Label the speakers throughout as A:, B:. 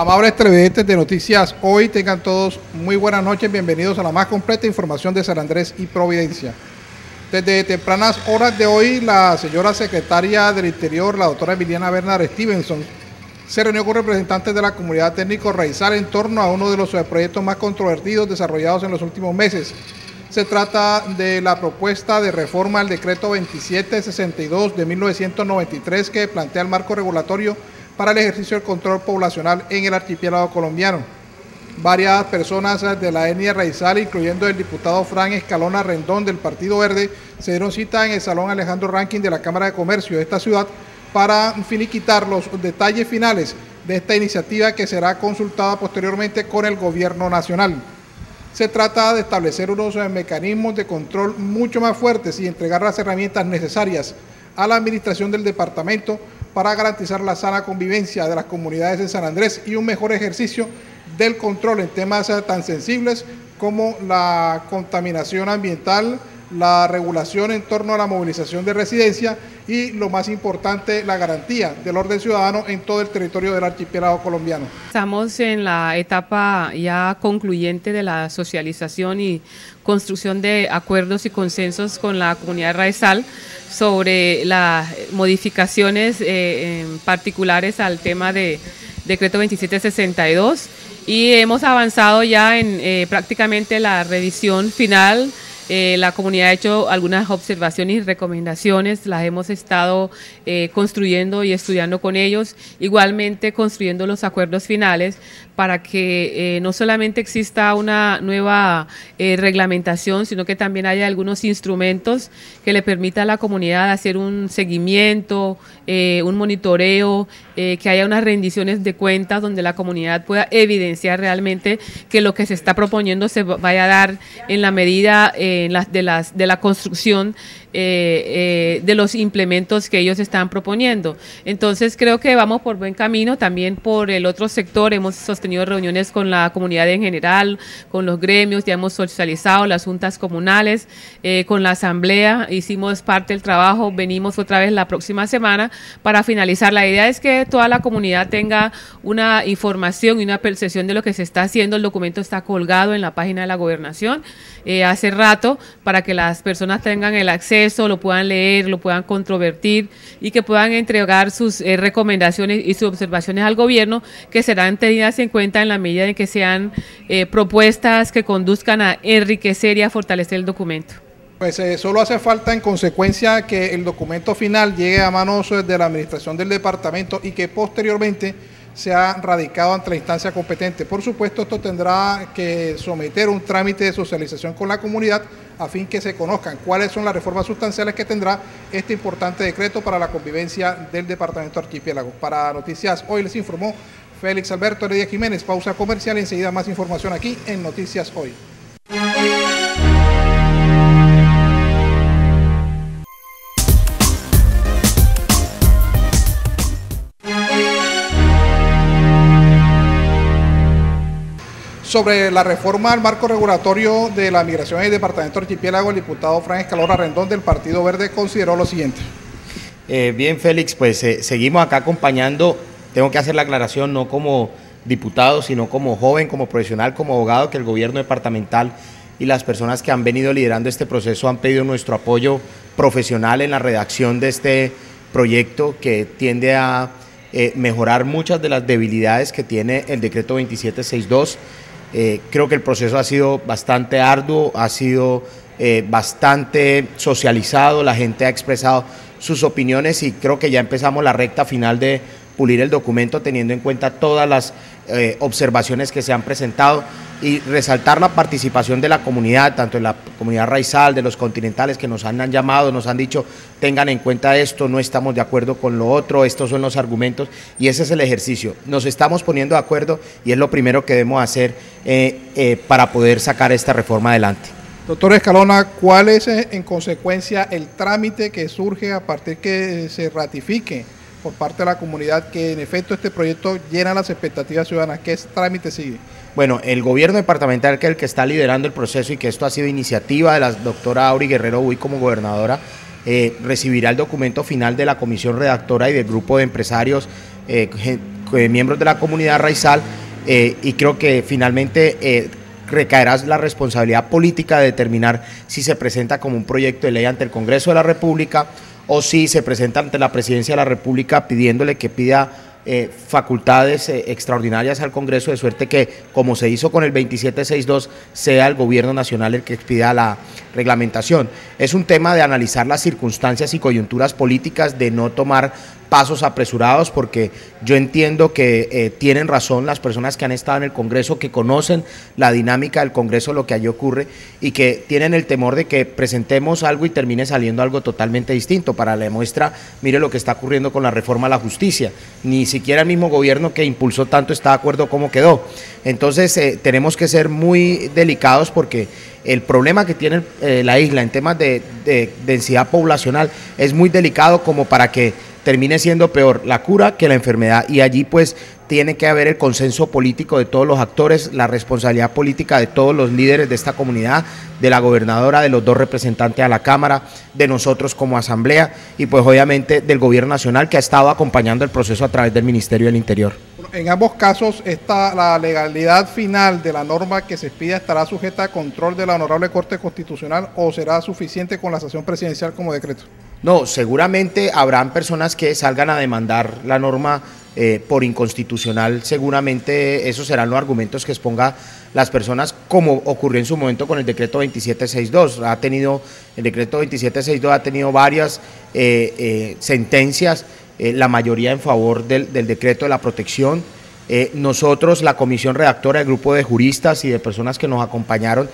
A: Amables televidentes de Noticias Hoy, tengan todos muy buenas noches, bienvenidos a la más completa información de San Andrés y Providencia. Desde tempranas horas de hoy, la señora secretaria del Interior, la doctora Emiliana Bernard Stevenson, se reunió con representantes de la comunidad técnico raizal en torno a uno de los proyectos más controvertidos desarrollados en los últimos meses. Se trata de la propuesta de reforma al decreto 2762 de 1993 que plantea el marco regulatorio para el ejercicio del control poblacional en el archipiélago colombiano. Varias personas de la etnia raizal, incluyendo el diputado Fran Escalona Rendón del Partido Verde, se dieron cita en el Salón Alejandro Rankin de la Cámara de Comercio de esta ciudad para finiquitar los detalles finales de esta iniciativa que será consultada posteriormente con el gobierno nacional. Se trata de establecer unos mecanismos de control mucho más fuertes y entregar las herramientas necesarias a la administración del departamento para garantizar la sana convivencia de las comunidades de San Andrés y un mejor ejercicio del control en temas tan sensibles como la contaminación ambiental, la regulación en torno a la movilización de residencia y, lo más importante, la garantía del orden ciudadano en todo el territorio del archipiélago colombiano. Estamos en la etapa ya concluyente de la socialización y construcción de acuerdos y consensos con la comunidad raizal sobre las modificaciones particulares al tema de decreto 2762 y hemos avanzado ya en prácticamente la revisión final. La comunidad ha hecho algunas observaciones y recomendaciones, las hemos estado construyendo y estudiando con ellos, igualmente construyendo los acuerdos finales para que no solamente exista una nueva reglamentación, sino que también haya algunos instrumentos que le permita a la comunidad hacer un seguimiento, un monitoreo, que haya unas rendiciones de cuentas donde la comunidad pueda evidenciar realmente que lo que se está proponiendo se vaya a dar en la medida de la construcción de los implementos que ellos están proponiendo. Entonces creo que vamos por buen camino. También por el otro sector hemos sostenido reuniones con la comunidad en general, con los gremios, ya hemos socializado las juntas comunales, con la asamblea, hicimos parte del trabajo, venimos otra vez la próxima semana para finalizar. La idea es que toda la comunidad tenga una información y una percepción de lo que se está haciendo. El documento está colgado en la página de la gobernación hace rato para que las personas tengan el acceso, lo puedan leer, lo puedan controvertir y que puedan entregar sus recomendaciones y sus observaciones al gobierno, que serán tenidas en cuenta en la medida en que sean propuestas que conduzcan a enriquecer y a fortalecer el documento. Pues solo hace falta en consecuencia que el documento final llegue a manos de la administración del departamento y que posteriormente sea radicado ante la instancia competente. Por supuesto, esto tendrá que someter un trámite de socialización con la comunidad a fin que se conozcan cuáles son las reformas sustanciales que tendrá este importante decreto para la convivencia del departamento archipiélago. Para Noticias Hoy les informó Félix Alberto Heredia Jiménez. Pausa comercial y enseguida más información aquí en Noticias Hoy. Sobre la reforma al marco regulatorio de la migración en el departamento archipiélago, el diputado Fran Escalona Rendón del Partido Verde consideró lo siguiente.
B: Bien, Félix, pues seguimos acá acompañando. Tengo que hacer la aclaración, no como diputado, sino como joven, como profesional, como abogado, que el gobierno departamental y las personas que han venido liderando este proceso han pedido nuestro apoyo profesional en la redacción de este proyecto que tiende a mejorar muchas de las debilidades que tiene el decreto 2762. Creo que el proceso ha sido bastante arduo, ha sido bastante socializado, la gente ha expresado sus opiniones y creo que ya empezamos la recta final de pulir el documento teniendo en cuenta todas las observaciones que se han presentado y resaltar la participación de la comunidad, tanto de la comunidad raizal, de los continentales que nos han llamado, nos han dicho tengan en cuenta esto, no estamos de acuerdo con lo otro, estos son los argumentos y ese es el ejercicio. Nos estamos poniendo de acuerdo y es lo primero que debemos hacer para poder sacar esta reforma adelante.
A: Doctor Escalona, ¿cuál es en consecuencia el trámite que surge a partir que se ratifique por parte de la comunidad que en efecto este proyecto llena las expectativas ciudadanas? ¿Qué trámite sigue?
B: Bueno, el gobierno departamental, que es el que está liderando el proceso y que esto ha sido iniciativa de la doctora Auri Guerrero Uy como gobernadora, recibirá el documento final de la comisión redactora y del grupo de empresarios, miembros de la comunidad raizal, y creo que finalmente recaerá la responsabilidad política de determinar si se presenta como un proyecto de ley ante el Congreso de la República o si se presenta ante la Presidencia de la República pidiéndole que pida facultades extraordinarias al Congreso, de suerte que, como se hizo con el 2762, sea el Gobierno Nacional el que expida la reglamentación. Es un tema de analizar las circunstancias y coyunturas políticas, de no tomar pasos apresurados, porque yo entiendo que tienen razón las personas que han estado en el Congreso, que conocen la dinámica del Congreso, lo que allí ocurre, y que tienen el temor de que presentemos algo y termine saliendo algo totalmente distinto. Para la muestra, mire lo que está ocurriendo con la reforma a la justicia. Ni siquiera el mismo gobierno que impulsó tanto está de acuerdo cómo quedó. Entonces tenemos que ser muy delicados, porque el problema que tiene la isla en temas de densidad poblacional es muy delicado como para que termine siendo peor la cura que la enfermedad, y allí pues tiene que haber el consenso político de todos los actores, la responsabilidad política de todos los líderes de esta comunidad, de la gobernadora, de los 2 representantes a la Cámara, de nosotros como Asamblea y pues obviamente del Gobierno Nacional, que ha estado acompañando el proceso a través del Ministerio del Interior.
A: En ambos casos, la legalidad final de la norma que se expida estará sujeta a control de la Honorable Corte Constitucional, ¿o será suficiente con la sanción presidencial como decreto?
B: No, seguramente habrán personas que salgan a demandar la norma por inconstitucional. Seguramente esos serán los argumentos que exponga las personas, como ocurrió en su momento con el decreto 2762. El decreto 2762 ha tenido varias sentencias, la mayoría en favor del decreto de la protección. Nosotros, la comisión redactora, el grupo de juristas y de personas que nos acompañaron,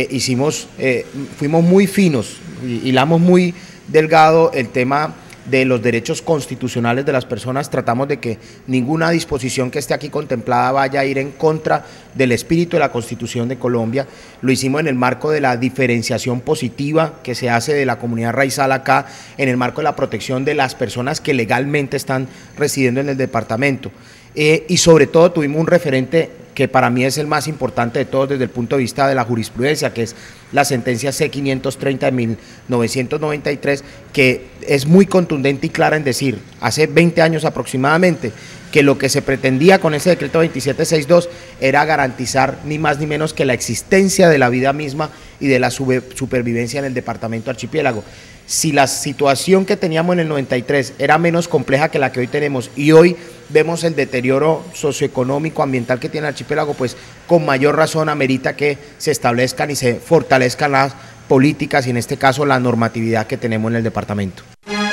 B: fuimos muy finos y hilamos muy delgado el tema de los derechos constitucionales de las personas. Tratamos de que ninguna disposición que esté aquí contemplada vaya a ir en contra del espíritu de la Constitución de Colombia. Lo hicimos en el marco de la diferenciación positiva que se hace de la comunidad raizal acá, en el marco de la protección de las personas que legalmente están residiendo en el departamento. Y sobre todo tuvimos un referente que para mí es el más importante de todos desde el punto de vista de la jurisprudencia, que es la sentencia C530 de 1993, que es muy contundente y clara en decir, hace 20 años aproximadamente, que lo que se pretendía con ese decreto 2762 era garantizar ni más ni menos que la existencia de la vida misma y de la supervivencia en el departamento archipiélago. Si la situación que teníamos en el 93 era menos compleja que la que hoy tenemos, y hoy vemos el deterioro socioeconómico, ambiental que tiene el archipiélago, pues con mayor razón amerita que se establezcan y se fortalezcan las políticas y en este caso la normatividad que tenemos en el departamento.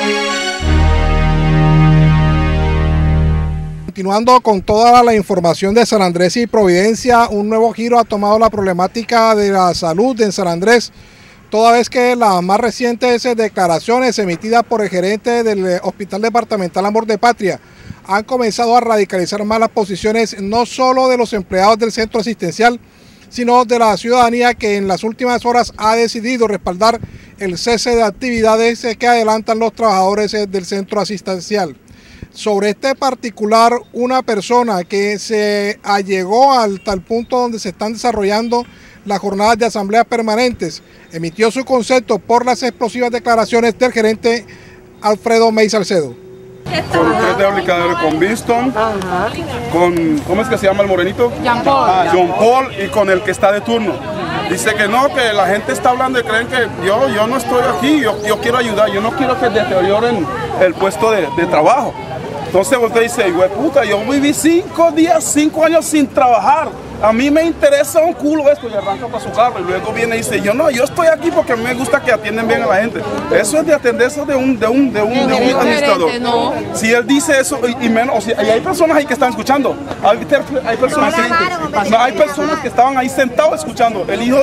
A: Continuando con toda la información de San Andrés y Providencia, un nuevo giro ha tomado la problemática de la salud en San Andrés, toda vez que las más recientes declaraciones emitidas por el gerente del Hospital Departamental Amor de Patria han comenzado a radicalizar más las posiciones no solo de los empleados del centro asistencial, sino de la ciudadanía, que en las últimas horas ha decidido respaldar el cese de actividades que adelantan los trabajadores del centro asistencial. Sobre este particular, una persona que se allegó al tal punto donde se están desarrollando las jornadas de asambleas permanentes, emitió su concepto por las explosivas declaraciones del gerente Alfredo May Salcedo.
C: Con 3 deaplicadores con Winston, con, ¿cómo es que se llama el morenito?
D: John Paul.
C: John Paul, y con el que está de turno. Dice que no, que la gente está hablando y creen que yo no estoy aquí, yo quiero ayudar, yo no quiero que deterioren el puesto de trabajo. Entonces usted dice, güey puta, yo viví 5 años sin trabajar. A mí me interesa un culo esto, y arranca para su carro y luego viene y dice, yo estoy aquí porque me gusta que atienden bien a la gente. Eso es de atenderse de un administrador.
D: No.
C: Si él dice eso, y menos, o sea, y hay personas ahí que están escuchando. Hay personas que estaban ahí sentados escuchando. El hijo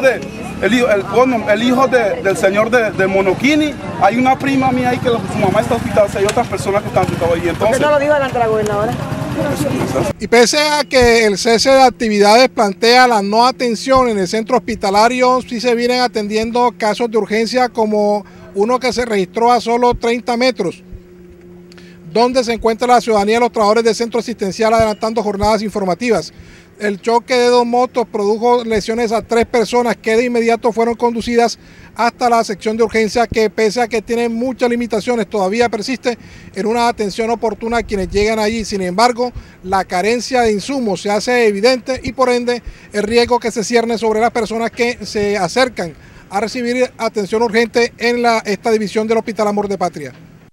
C: del señor de Monoquini, hay una prima mía ahí que su mamá está hospitalizada, hay otras personas que están hospitalizadas ahí. Entonces,
D: ¿por qué no lo dijo delante de la gobernadora?
A: Y pese a que el cese de actividades plantea la no atención en el centro hospitalario, sí se vienen atendiendo casos de urgencia, como uno que se registró a solo 30 metros, donde se encuentra la ciudadanía y los trabajadores del centro asistencial adelantando jornadas informativas. El choque de dos motos produjo lesiones a 3 personas que de inmediato fueron conducidas hasta la sección de urgencia, que pese a que tiene muchas limitaciones todavía persiste en una atención oportuna a quienes llegan allí. Sin embargo, la carencia de insumos se hace evidente y por ende el riesgo que se cierne sobre las personas que se acercan a recibir atención urgente en esta división del Hospital Amor de Patria.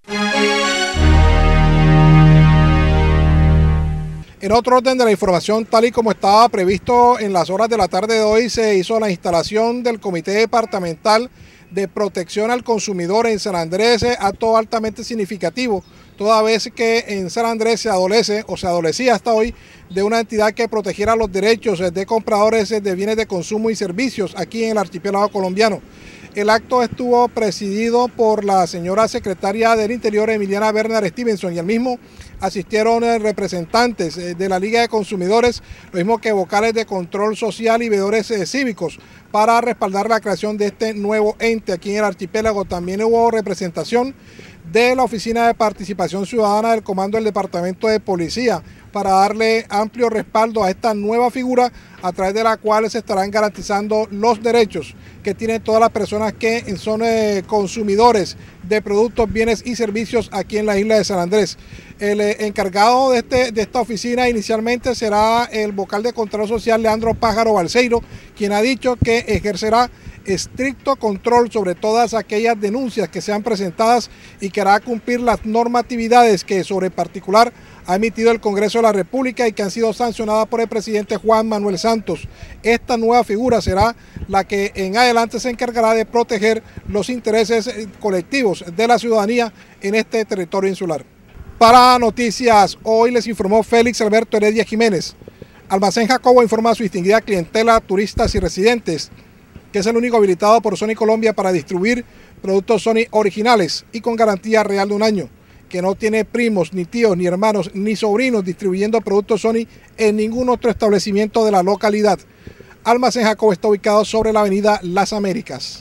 A: En otro orden de la información, tal y como estaba previsto en las horas de la tarde de hoy, se hizo la instalación del Comité Departamental de Protección al Consumidor en San Andrés, acto altamente significativo, toda vez que en San Andrés se adolecía hasta hoy de una entidad que protegiera los derechos de compradores de bienes de consumo y servicios aquí en el archipiélago colombiano. El acto estuvo presidido por la señora secretaria del Interior, Emiliana Bernard Stevenson, y al mismo asistieron representantes de la Liga de Consumidores, lo mismo que vocales de control social y veedores cívicos, para respaldar la creación de este nuevo ente aquí en el archipiélago. También hubo representación de la Oficina de Participación Ciudadana del Comando del Departamento de Policía para darle amplio respaldo a esta nueva figura a través de la cual se estarán garantizando los derechos que tienen todas las personas que son consumidores de productos, bienes y servicios aquí en la isla de San Andrés. El encargado de esta oficina inicialmente será el vocal de Control Social, Leandro Pájaro Balseiro, quien ha dicho que ejercerá estricto control sobre todas aquellas denuncias que sean presentadas y que hará cumplir las normatividades que sobre particular ha emitido el Congreso de la República y que han sido sancionadas por el presidente Juan Manuel Santos. Esta nueva figura será la que en adelante se encargará de proteger los intereses colectivos de la ciudadanía en este territorio insular. Para Noticias Hoy les informó Félix Alberto Heredia Jiménez. Almacén Jacobo informa a su distinguida clientela, turistas y residentes que es el único habilitado por Sony Colombia para distribuir productos Sony originales y con garantía real de 1 año, que no tiene primos, ni tíos, ni hermanos, ni sobrinos distribuyendo productos Sony en ningún otro establecimiento de la localidad. Almacén Jacobo está ubicado sobre la avenida Las Américas.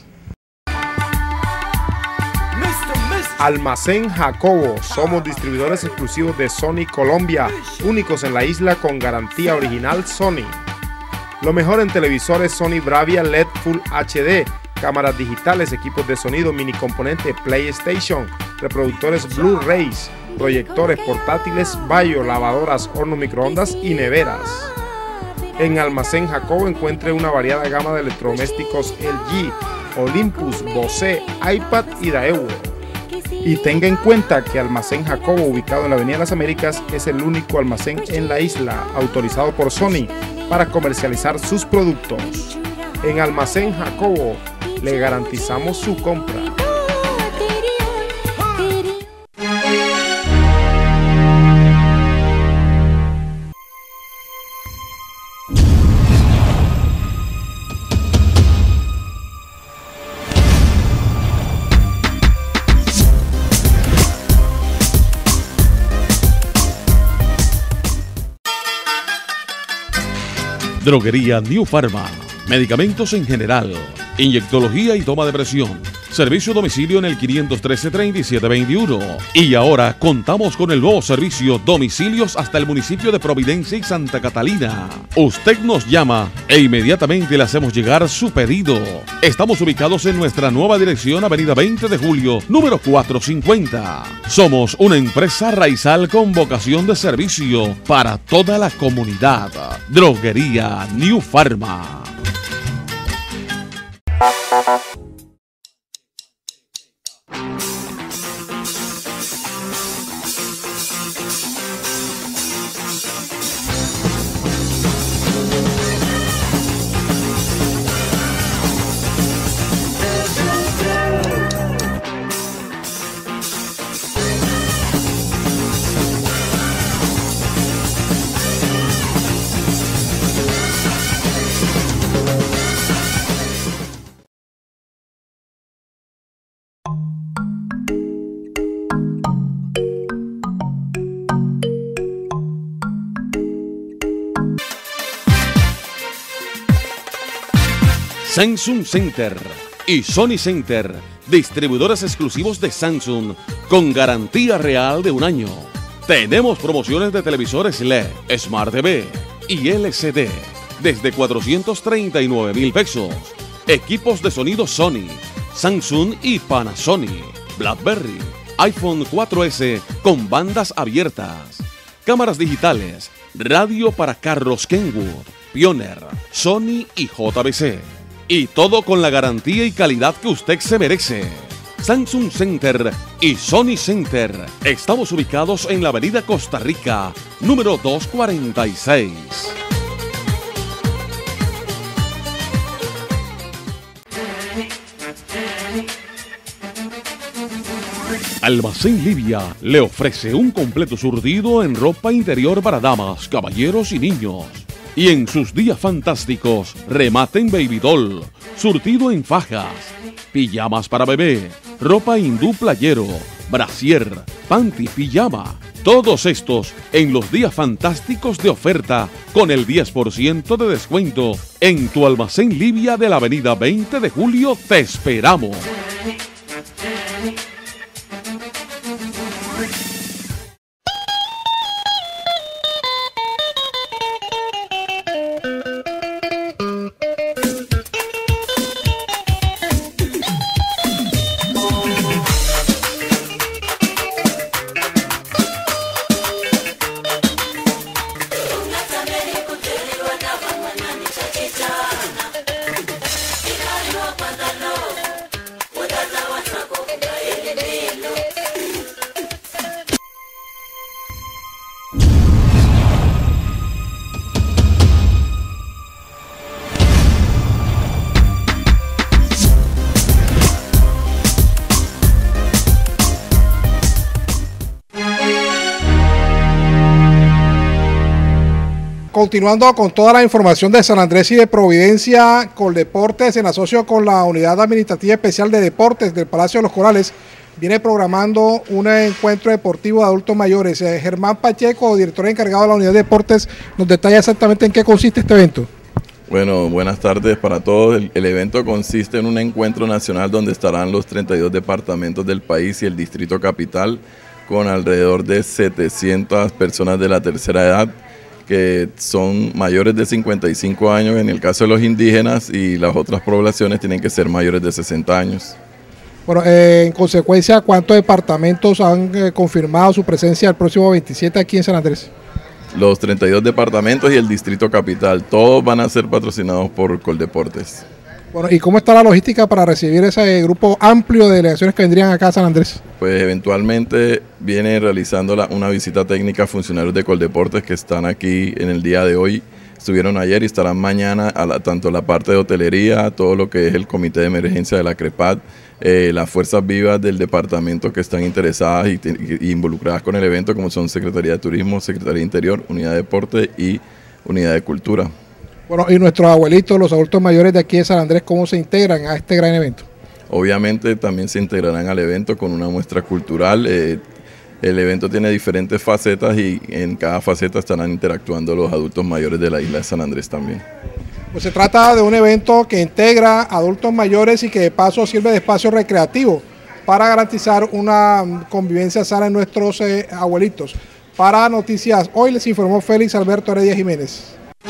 D: Almacén Jacobo, somos distribuidores exclusivos de Sony Colombia, únicos en la isla con garantía original Sony. Lo mejor en televisores Sony Bravia LED Full HD, cámaras digitales, equipos de sonido, mini componente PlayStation, reproductores Blu-rays, proyectores portátiles, Bayo, lavadoras, horno microondas y neveras. En Almacén Jacobo encuentre una variada gama de electrodomésticos LG, Olympus, Bose, iPad y Daewoo. Y tenga en cuenta que Almacén Jacobo, ubicado en la Avenida Las Américas, es el único almacén en la isla autorizado por Sony para comercializar sus productos. En Almacén Jacobo le garantizamos su compra.
E: Droguería New Pharma, medicamentos en general, inyectología y toma de presión, servicio a domicilio en el 513-3721. Y ahora contamos con el nuevo servicio domicilios hasta el municipio de Providencia y Santa Catalina. Usted nos llama e inmediatamente le hacemos llegar su pedido. Estamos ubicados en nuestra nueva dirección, Avenida 20 de Julio, número 450. Somos una empresa raizal con vocación de servicio para toda la comunidad. Droguería New Pharma. Samsung Center y Sony Center, distribuidores exclusivos de Samsung con garantía real de 1 año. Tenemos promociones de televisores LED, Smart TV, y LCD desde 439.000 pesos. Equipos de sonido Sony, Samsung y Panasonic, BlackBerry, iPhone 4S con bandas abiertas, cámaras digitales, radio para carros Kenwood, Pioneer, Sony y JBC. Y todo con la garantía y calidad que usted se merece. Samsung Center y Sony Center. Estamos ubicados en la avenida Costa Rica, número 246. Almacén Livia le ofrece un completo surtido en ropa interior para damas, caballeros y niños. Y en sus días fantásticos, remate en baby doll, surtido en fajas, pijamas para bebé, ropa hindú playero, brasier, panty, pijama. Todos estos en los días fantásticos de oferta con el 10% de descuento en tu Almacén Livia de la avenida 20 de Julio. Te esperamos.
A: Continuando con toda la información de San Andrés y de Providencia, Coldeportes, en asocio con la Unidad Administrativa Especial de Deportes del Palacio de los Corales, viene programando un encuentro deportivo de adultos mayores. Germán Pacheco, director encargado de la Unidad de Deportes, nos detalla exactamente en qué consiste este evento.
F: Bueno, buenas tardes para todos. El evento consiste en un encuentro nacional donde estarán los 32 departamentos del país y el Distrito Capital, con alrededor de 700 personas de la tercera edad, que son mayores de 55 años en el caso de los indígenas, y las otras poblaciones tienen que ser mayores de 60 años.
A: Bueno, en consecuencia, ¿cuántos departamentos han confirmado su presencia el próximo 27 aquí en San Andrés?
F: Los 32 departamentos y el Distrito Capital, todos van a ser patrocinados por Coldeportes.
A: Bueno, ¿y cómo está la logística para recibir ese grupo amplio de delegaciones que vendrían acá a San Andrés?
F: Pues eventualmente viene realizando una visita técnica a funcionarios de Coldeportes que están aquí en el día de hoy. Estuvieron ayer y estarán mañana, tanto la parte de hotelería, todo lo que es el comité de emergencia de la CREPAD, las fuerzas vivas del departamento que están interesadas y involucradas con el evento, como son Secretaría de Turismo, Secretaría de Interior, Unidad de Deporte y Unidad de Cultura.
A: Bueno, y nuestros abuelitos, los adultos mayores de aquí de San Andrés, ¿cómo se integran a este gran evento?
F: Obviamente también se integrarán al evento con una muestra cultural. El evento tiene diferentes facetas y en cada faceta estarán interactuando los adultos mayores de la isla de San Andrés también.
A: Pues se trata de un evento que integra adultos mayores y que de paso sirve de espacio recreativo para garantizar una convivencia sana en nuestros abuelitos. Para Noticias Hoy les informó Félix Alberto Heredia Jiménez.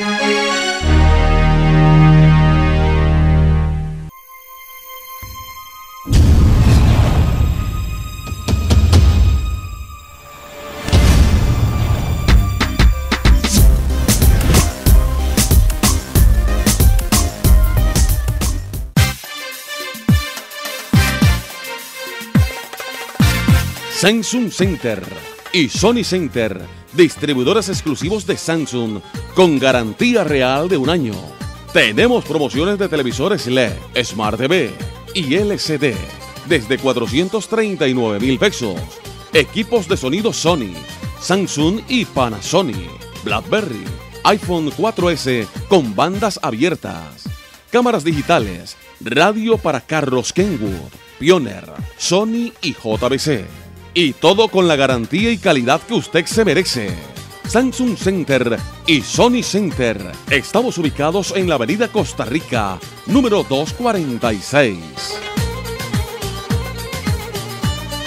E: Samsung Center y Sony Center, distribuidores exclusivos de Samsung con garantía real de 1 año. Tenemos promociones de televisores LED, Smart TV y LCD desde 439.000 pesos. Equipos de sonido Sony, Samsung y Panasonic, BlackBerry, iPhone 4S con bandas abiertas, cámaras digitales, radio para carros Kenwood, Pioneer, Sony y JBC. Y todo con la garantía y calidad que usted se merece. Samsung Center y Sony Center. Estamos ubicados en la avenida Costa Rica, número 246.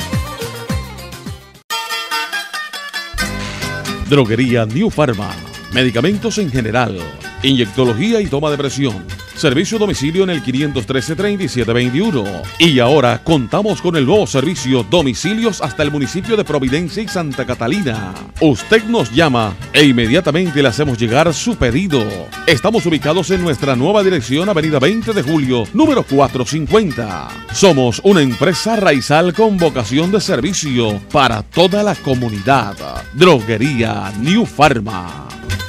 E: Droguería New Pharma. medicamentos en general, inyectología y toma de presión. Servicio a domicilio en el 513-3721. Y ahora contamos con el nuevo servicio domicilios hasta el municipio de Providencia y Santa Catalina. Usted nos llama e inmediatamente le hacemos llegar su pedido. Estamos ubicados en nuestra nueva dirección, Avenida 20 de Julio, número 450. Somos una empresa raizal con vocación de servicio para toda la comunidad. Droguería New Pharma.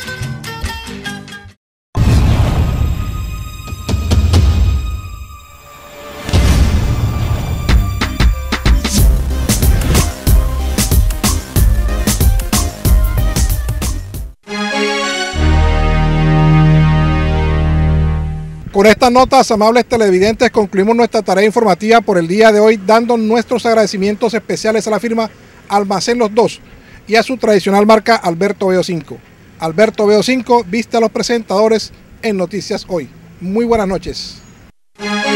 A: Con estas notas, amables televidentes, concluimos nuestra tarea informativa por el día de hoy, dando nuestros agradecimientos especiales a la firma Almacén Los Dos y a su tradicional marca Alberto Veo 5. Alberto Veo 5 viste a los presentadores en Noticias Hoy. Muy buenas noches.